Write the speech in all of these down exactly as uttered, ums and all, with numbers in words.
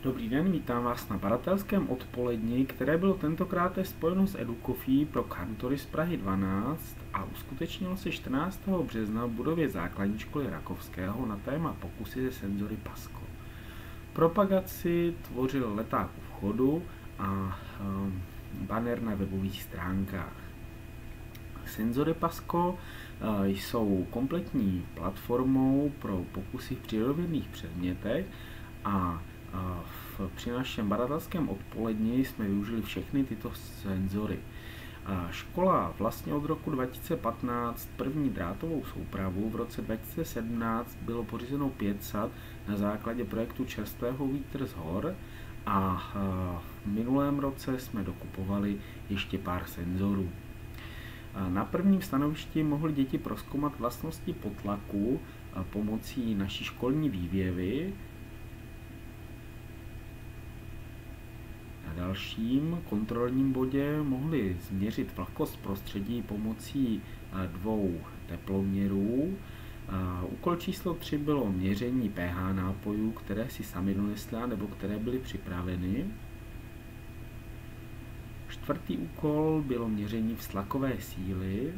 Dobrý den, vítám vás na badatelském odpoledni, které bylo tentokrát spojeno s EduCoffee pro kantory z Prahy dvanáct a uskutečnilo se čtrnáctého března v budově základní školy Rakovského na téma pokusy se senzory PASCO. Propagaci tvořil leták u vchodu a um, banner na webových stránkách. Senzory PASCO uh, jsou kompletní platformou pro pokusy v přírodovědných předmětech a v, při našem badatelském odpoledni jsme využili všechny tyto senzory. Škola vlastně od roku dva tisíce patnáct první drátovou soupravu, v roce dva tisíce sedmnáct bylo pořízeno pět sat na základě projektu Čerstvého vítr z hor a v minulém roce jsme dokupovali ještě pár senzorů. Na prvním stanovišti mohly děti prozkoumat vlastnosti potlaku pomocí naší školní vývěvy. Na dalším kontrolním bodě mohli změřit vlhkost prostředí pomocí dvou teploměrů. Úkol číslo tři bylo měření pH nápojů, které si sami donesli nebo které byly připraveny. Čtvrtý úkol bylo měření vztlakové síly.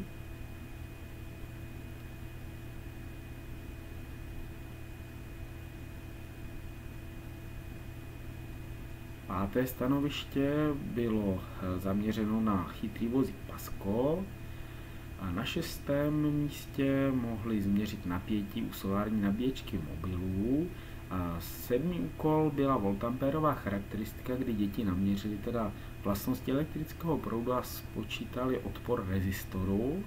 Páté stanoviště bylo zaměřeno na chytrý vozík PASCO a na šestém místě mohli změřit napětí u solární nabíječky mobilů. A sedmý úkol byla voltampérová charakteristika, kdy děti naměřili teda vlastnosti elektrického proudu a spočítali odpor rezistoru.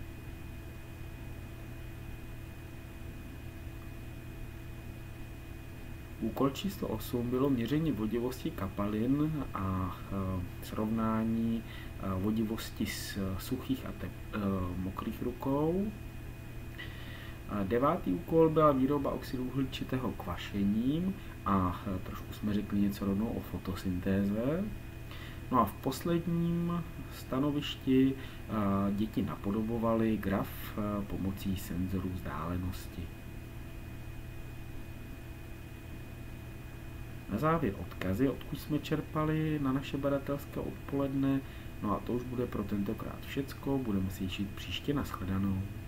Úkol číslo osm bylo měření vodivosti kapalin a e, srovnání e, vodivosti z suchých a tep, e, mokrých rukou. A devátý úkol byla výroba oxidu uhličitého kvašením a e, trošku jsme řekli něco rovnou o fotosyntéze. No a v posledním stanovišti e, děti napodobovaly graf e, pomocí senzorů vzdálenosti. Na závěr odkazy, odkud jsme čerpali na naše badatelské odpoledne. No a to už bude pro tentokrát všecko, budeme se těšit příště, nashledanou.